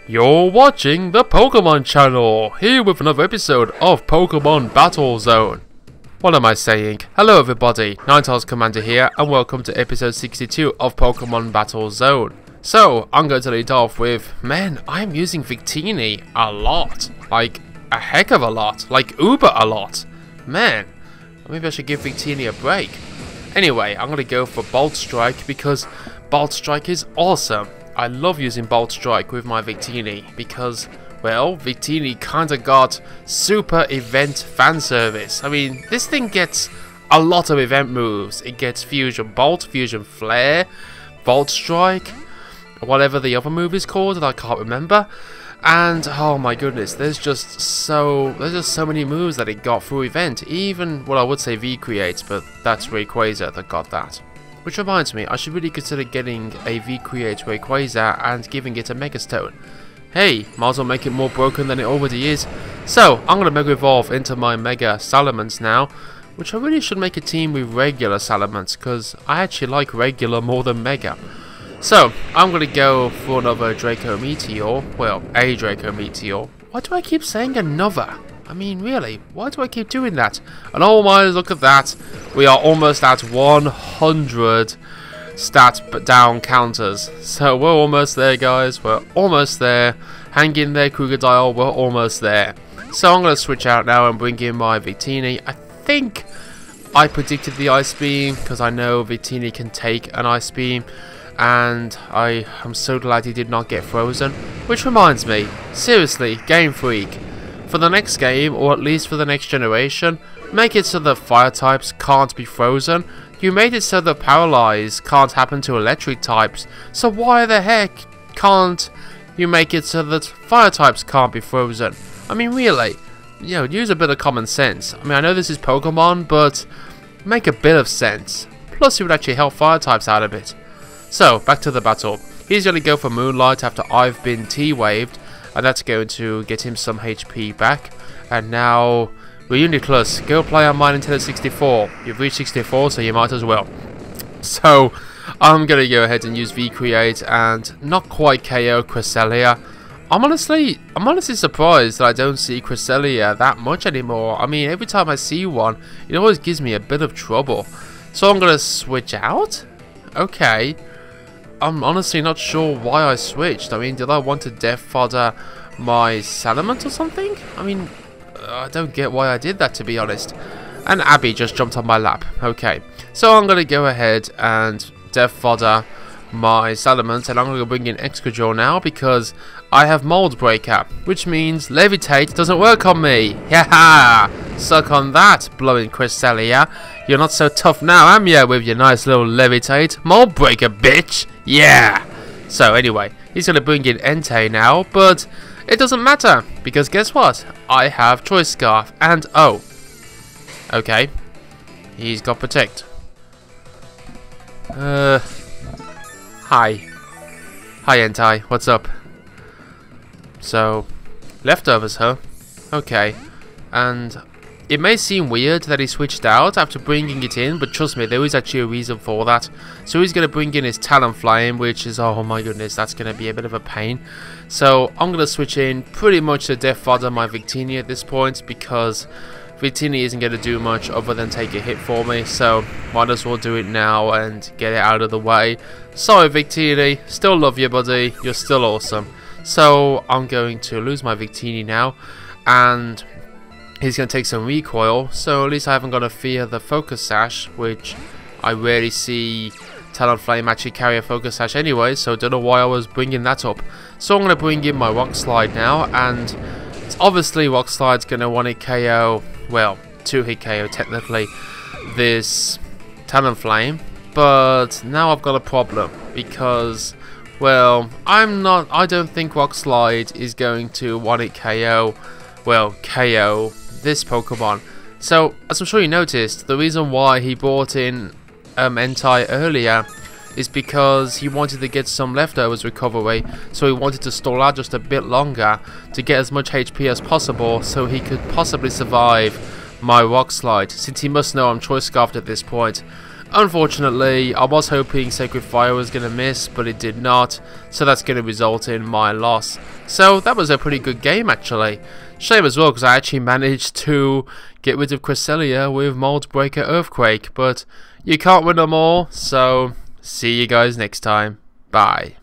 You're watching the Pokemon channel, here with another episode of Pokemon Battle Zone. What am I saying? Hello everybody, Ninetales Commander here, and welcome to episode 62 of Pokemon Battle Zone. So, I'm going to lead off with, man, I'm using Victini a lot. Like, a heck of a lot. Like, uber a lot. Man, maybe I should give Victini a break. Anyway, I'm going to go for Bolt Strike because Bolt Strike is awesome. I love using Bolt Strike with my Victini because, well, Victini kinda got super event fan service. I mean, this thing gets a lot of event moves. It gets Fusion Bolt, Fusion Flare, Bolt Strike, whatever the other move is called that I can't remember. And oh my goodness, there's just so many moves that it got through event. Even, well, I would say V-Create, but that's Rayquaza that got that. Which reminds me, I should really consider getting a V-Create Rayquaza and giving it a Mega Stone. Hey, might as well make it more broken than it already is. So, I'm going to Mega Evolve into my Mega Salamence now, which I really should make a team with regular Salamence, because I actually like regular more than Mega. So, I'm going to go for another Draco Meteor, well, a Draco Meteor. Why do I keep saying another? I mean, really, why do I keep doing that? And oh my, look at that. We are almost at 100 stat down counters. So we're almost there, guys. We're almost there. Hang in there, Krookodile. We're almost there. So I'm going to switch out now and bring in my Victini. I think I predicted the Ice Beam because I know Victini can take an Ice Beam. And I am so glad he did not get frozen. Which reminds me, seriously, Game Freak. For the next game, or at least for the next generation, make it so that fire types can't be frozen. You made it so that paralyze can't happen to electric types, so why the heck can't you make it so that fire types can't be frozen? I mean, really, you know, use a bit of common sense. I mean, I know this is Pokemon, but make a bit of sense. Plus, it would actually help fire types out a bit. So, back to the battle. He's going to go for Moonlight after I've been T-waved. And that's going to get him some HP back. And now, Reuniclus, go play on my Nintendo 64. You've reached 64, so you might as well. So, I'm going to go ahead and use V-Create and not quite KO Cresselia. I'm honestly surprised that I don't see Cresselia that much anymore. I mean, every time I see one, it always gives me a bit of trouble. So I'm going to switch out? Okay. I'm honestly not sure why I switched. I mean, did I want to Death Fodder my Salamence or something? I mean, I don't get why I did that, to be honest. And Abby just jumped on my lap. Okay, so I'm going to go ahead and Death Fodder my Salamence, and I'm going to bring in Excadrill now because I have Mold Breaker, which means Levitate doesn't work on me. Yaha! Suck on that, blowing Cresselia. You're not so tough now, am ya, with your nice little Levitate? Mold Breaker, bitch! Yeah! So anyway, he's going to bring in Entei now, but it doesn't matter, because guess what? I have Choice Scarf, and oh. Okay. He's got Protect. Hi. Hi, Entei. What's up? So, leftovers, huh? Okay. And it may seem weird that he switched out after bringing it in, but trust me, there is actually a reason for that. So he's going to bring in his Talonflame, which is, oh my goodness, that's going to be a bit of a pain. So I'm going to switch in pretty much to Death Fodder my Victini at this point, because Victini isn't going to do much other than take a hit for me. So might as well do it now and get it out of the way. Sorry Victini, still love you buddy, you're still awesome. So I'm going to lose my Victini now, and he's going to take some recoil, so at least I haven't got to fear the Focus Sash, which I rarely see Talonflame actually carry a Focus Sash anyway, so don't know why I was bringing that up. So I'm going to bring in my Rock Slide now, and it's obviously Rock Slide's going to want to KO, well, 2-hit KO technically, this Talonflame, but now I've got a problem, because, well, I don't think Rock Slide is going to 1-hit KO, well, KO this Pokemon. So, as I'm sure you noticed, the reason why he brought in Entei earlier is because he wanted to get some leftovers recovery, so he wanted to stall out just a bit longer to get as much HP as possible so he could possibly survive my Rock Slide, since he must know I'm Choice Scarfed at this point. Unfortunately, I was hoping Sacred Fire was going to miss, but it did not, so that's going to result in my loss. So that was a pretty good game actually. Shame as well because I actually managed to get rid of Cresselia with Mold Breaker Earthquake, but you can't win them all, so see you guys next time. Bye.